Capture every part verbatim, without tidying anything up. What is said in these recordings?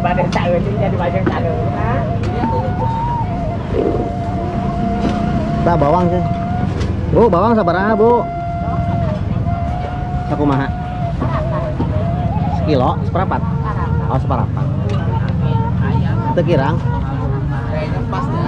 Badai saya jadi bajang saya. Kita bawang sih. Bu, bawang sabaraha, Bu? Sakumaha? Sekilo, seperapat. Oh, seperapat. Itu kirang. Kayaknya pas ya.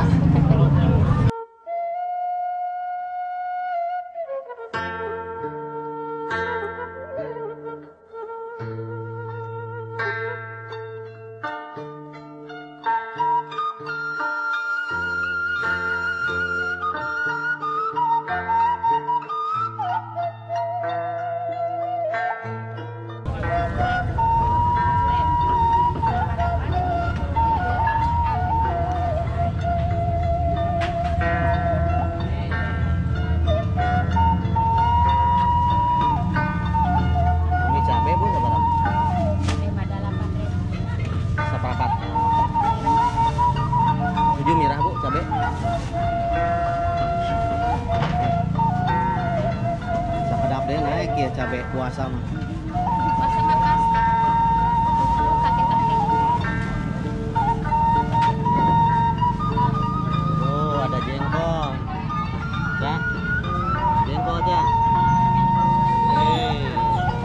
Tujuh merah Bu, cabai. Sakedap deh naik ya cabai puasa mah. Puasa mah pasti. Kaki-kaki. Oh, ada jengkol. Ya. Jengkol aja. Hei.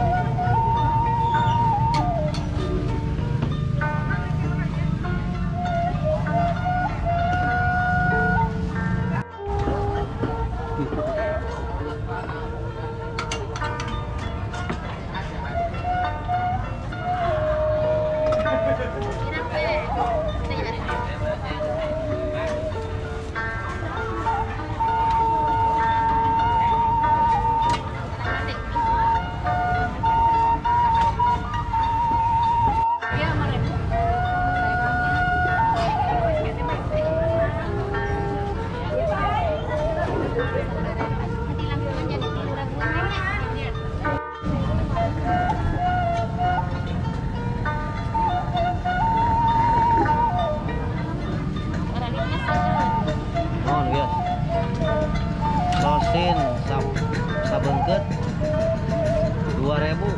Losin sab sabengket dua ribu.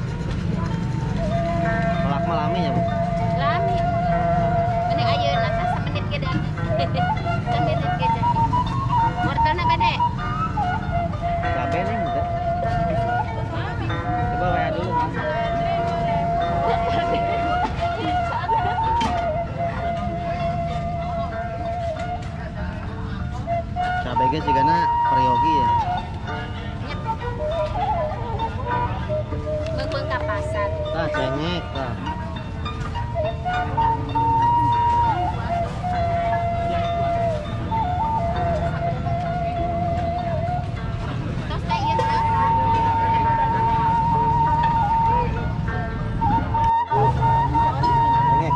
Melak malami ya Bu? Lami. Ini ayeuna teh samenit ge dah. Samenit ge dah. Wortelna gede. Cabe nih enggak? Coba bayar dulu. Cabe ge sigana periogi ya. Beung ka pasar. Tah cengek tah. Tos teh ieu teh. Cengek.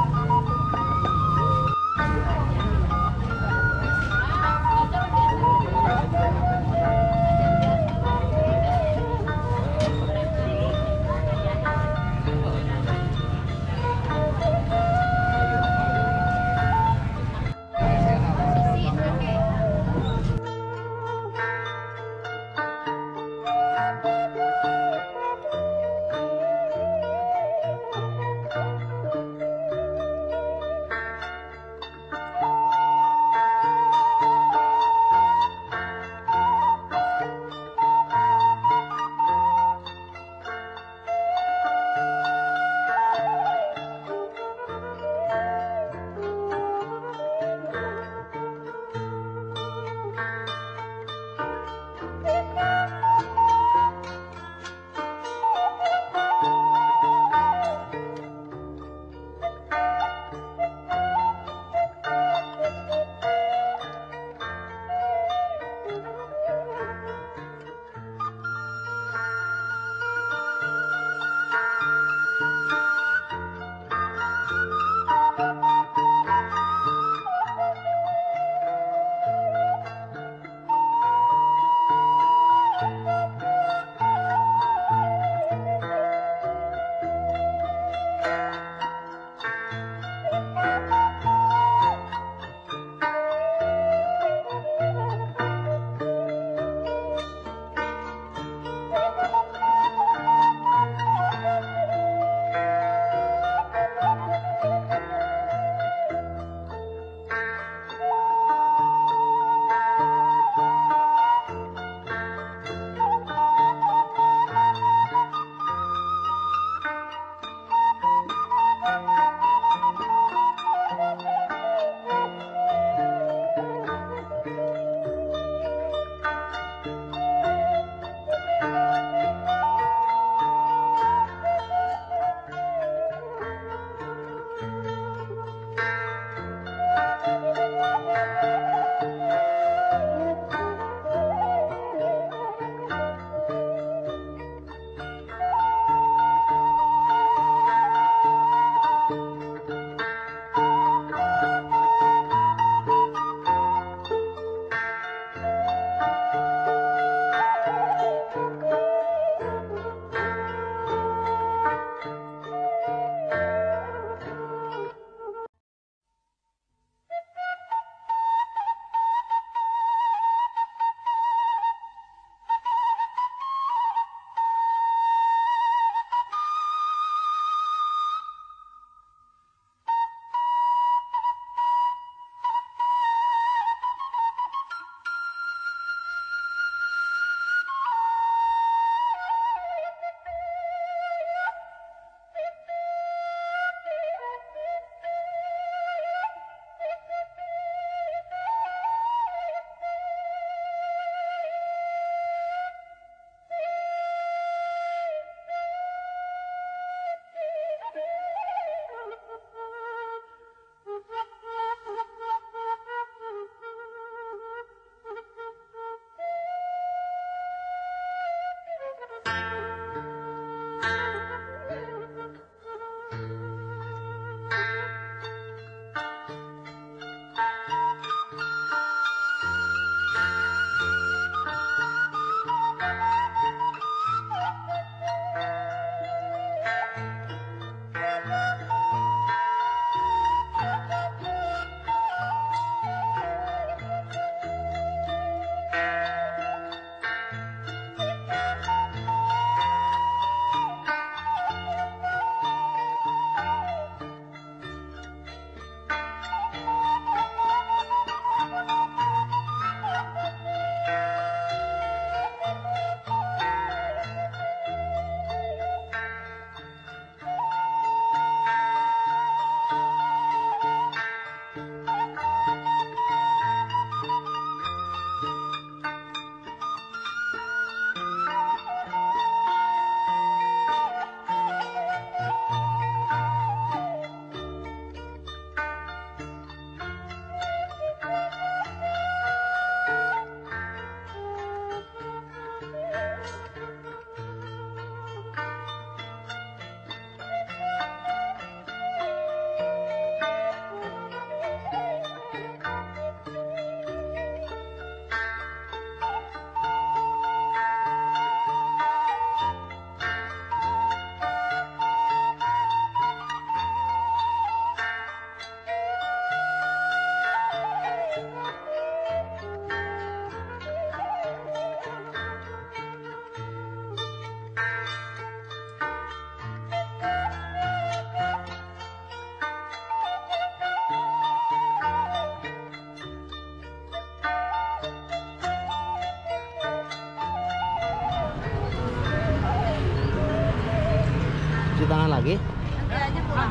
lagi. Nanti aja pulang.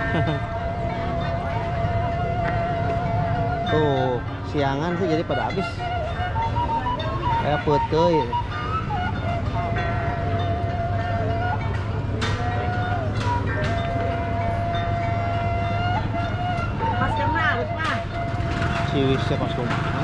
Tuh, siangan sih jadi pada habis. Kayak putih. Pas kenal, Pak. Siwisnya pas kumaha.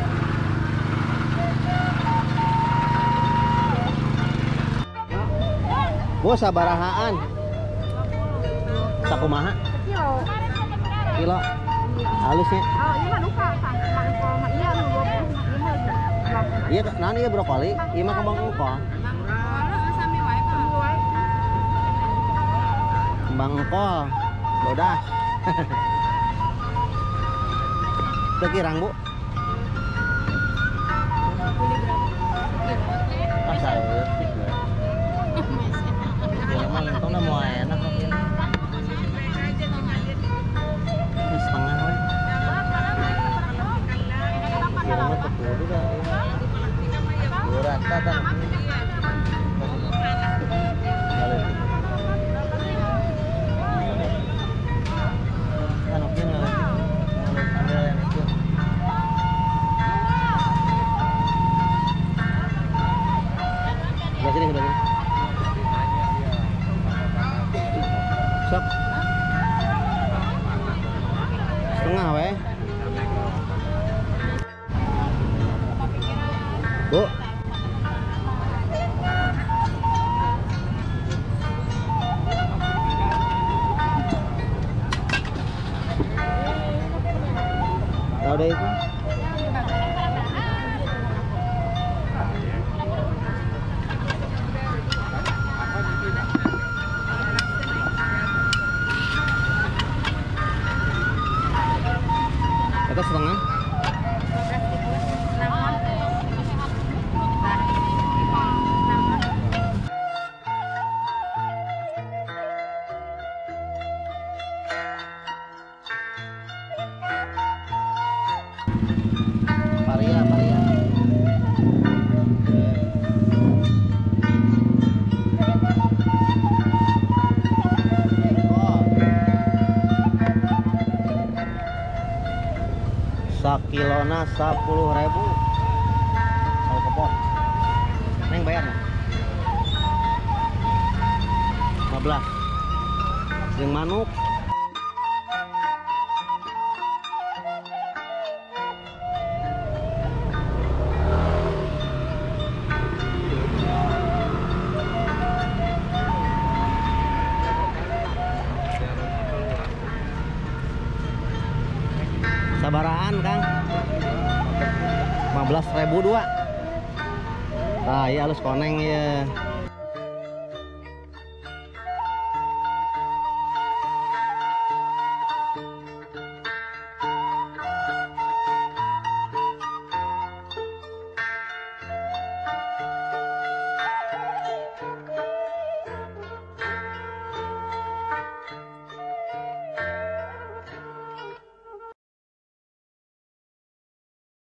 Bu sabarahaan. Sakumaha? Kilo. Kilo. Halusnya. Oh, ini mah luka kan. Mangkol mah iya nu dua puluh lima. Iya, nani ya brokoli? Iya mah kembang engko. Mangkol sami wae Pak. Kembang engko. Bodas. Itu kirang, Bu. Ah, saya tiga. Ya emang itu mah mau enak kok ini. Ini setengah we. Ya mah tepung juga. Ya rata kan. Kan oke nggak? Ada yang itu. Sebelah sini, sebelah sini. Sok. Setengah weh. Bu. Tahu deh itu. Kata setengah. Paria, paria. Sakilona sepuluh ribu. Tahu kepot. Neng bayar nah. lima belas. Yang manuk. Sabarahan Kang lima belas ribu dua. Nah iya halus koneng ya.